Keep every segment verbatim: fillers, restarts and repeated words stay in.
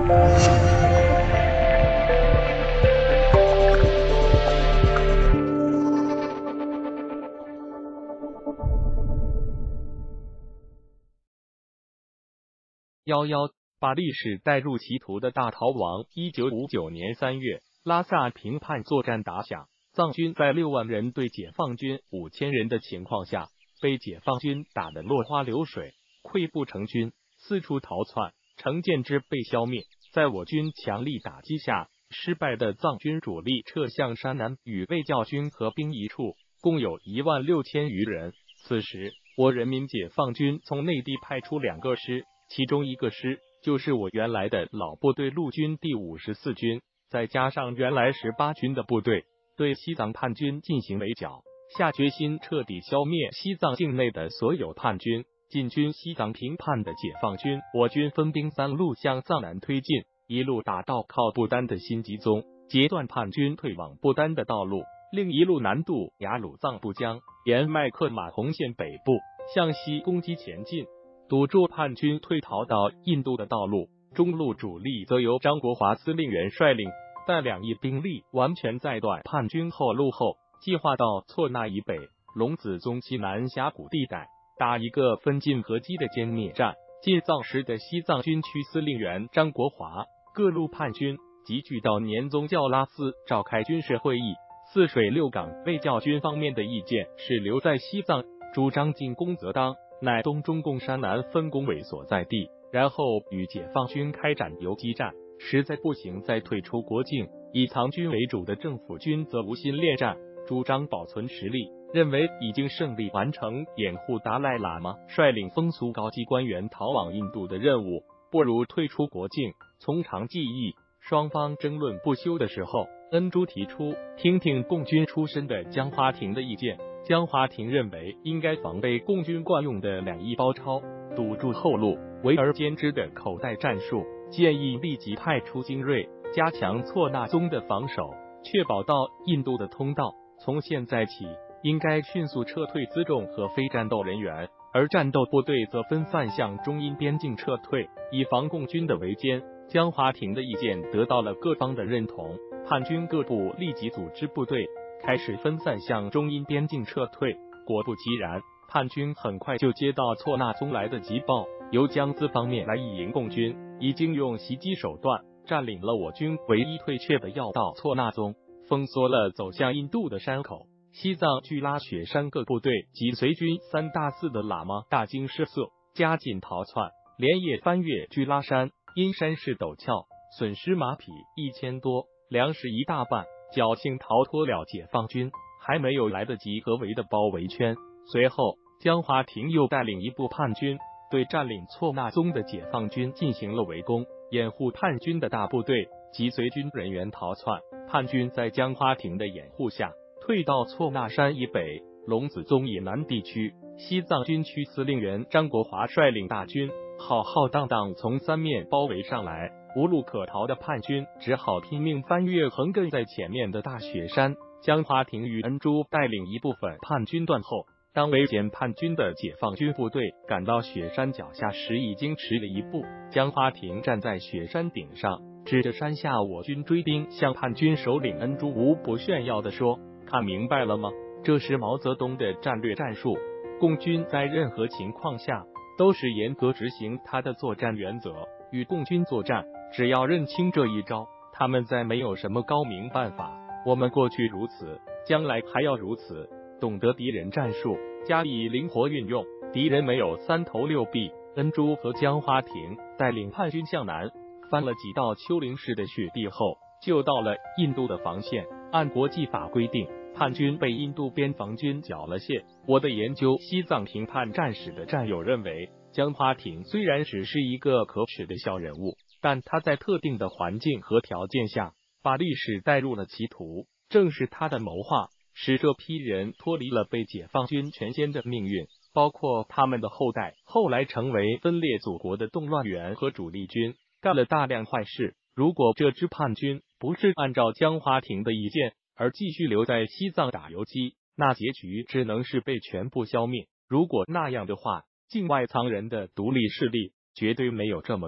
幺幺把历史带入歧途的大逃亡。一九五九年三月，拉萨平叛作战打响，藏军在六万人对解放军五千人的情况下，被解放军打得落花流水，溃不成军，四处逃窜。程建之被消灭，在我军强力打击下，失败的藏军主力撤向山南，与卫教军合兵一处，共有一万六千余人。此时，我人民解放军从内地派出两个师，其中一个师就是我原来的老部队陆军第五十四军，再加上原来十八军的部队，对西藏叛军进行围剿，下决心彻底消灭西藏境内的所有叛军。进军西藏平叛的解放军，我军分兵三路向藏南推进，一路打到靠不丹的新集宗，截断叛军退往不丹的道路；另一路南渡雅鲁藏布江，沿麦克马洪线北部向西攻击前进，堵住叛军退逃到印度的道路。中路主力则由张国华司令员率领，但两翼兵力完全在断叛军后路后，计划到错那以北龙子宗西南峡谷地带打一个分进合击的歼灭战。进藏时的西藏军区司令员张国华，各路叛军集聚到年宗教拉寺召开军事会议。泗水六港卫教军方面的意见是留在西藏，主张进攻则当，乃东中共山南分工委所在地，然后与解放军开展游击战，实在不行再退出国境。以藏军为主的政府军则无心恋战，主张保存实力，认为已经胜利完成掩护达赖喇嘛率领风俗高级官员逃往印度的任务，不如退出国境，从长计议。双方争论不休的时候，恩珠提出听听共军出身的江华庭的意见。江华庭认为应该防备共军惯用的两翼包抄，堵住后路，围而歼之的口袋战术，建议立即派出精锐，加强错那宗的防守，确保到印度的通道。从现在起，应该迅速撤退辎重和非战斗人员，而战斗部队则分散向中印边境撤退，以防共军的围歼。江华庭的意见得到了各方的认同，叛军各部立即组织部队，开始分散向中印边境撤退。果不其然，叛军很快就接到错那宗来的急报，由江孜方面来意迎共军已经用袭击手段占领了我军唯一退却的要道错那宗，封锁了走向印度的山口。西藏巨拉雪山各部队及随军三大寺的喇嘛大惊失色，加紧逃窜，连夜翻越巨拉山，因山势陡峭，损失马匹一千多，粮食一大半，侥幸逃脱了解放军还没有来得及合围的包围圈。随后，江华庭又带领一部叛军对占领错那宗的解放军进行了围攻，掩护叛军的大部队及随军人员逃窜。叛军在江华庭的掩护下退到错那山以北龙子宗以南地区。西藏军区司令员张国华率领大军浩浩荡荡从三面包围上来，无路可逃的叛军只好拼命翻越横亘在前面的大雪山。江华庭与恩珠带领一部分叛军断后，当围歼叛军的解放军部队赶到雪山脚下时，已经迟了一步。江华庭站在雪山顶上，指着山下我军追兵，向叛军首领恩珠无不炫耀地说：“看明白了吗？这是毛泽东的战略战术。共军在任何情况下都是严格执行他的作战原则，与共军作战，只要认清这一招，他们再没有什么高明办法。我们过去如此，将来还要如此，懂得敌人战术，加以灵活运用，敌人没有三头六臂。”恩珠和江华庭带领叛军向南，翻了几道丘陵式的雪地后，就到了印度的防线。按国际法规定，叛军被印度边防军缴了械。我的研究西藏平叛战史的战友认为，江华庭虽然只是一个可耻的小人物，但他在特定的环境和条件下，把历史带入了歧途。正是他的谋划，使这批人脱离了被解放军全歼的命运，包括他们的后代，后来成为分裂祖国的动乱员和主力军，干了大量坏事。如果这支叛军不是按照江华庭的意见而继续留在西藏打游击，那结局只能是被全部消灭。如果那样的话，境外藏人的独立势力绝对没有这么大。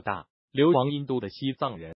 流亡印度的西藏人。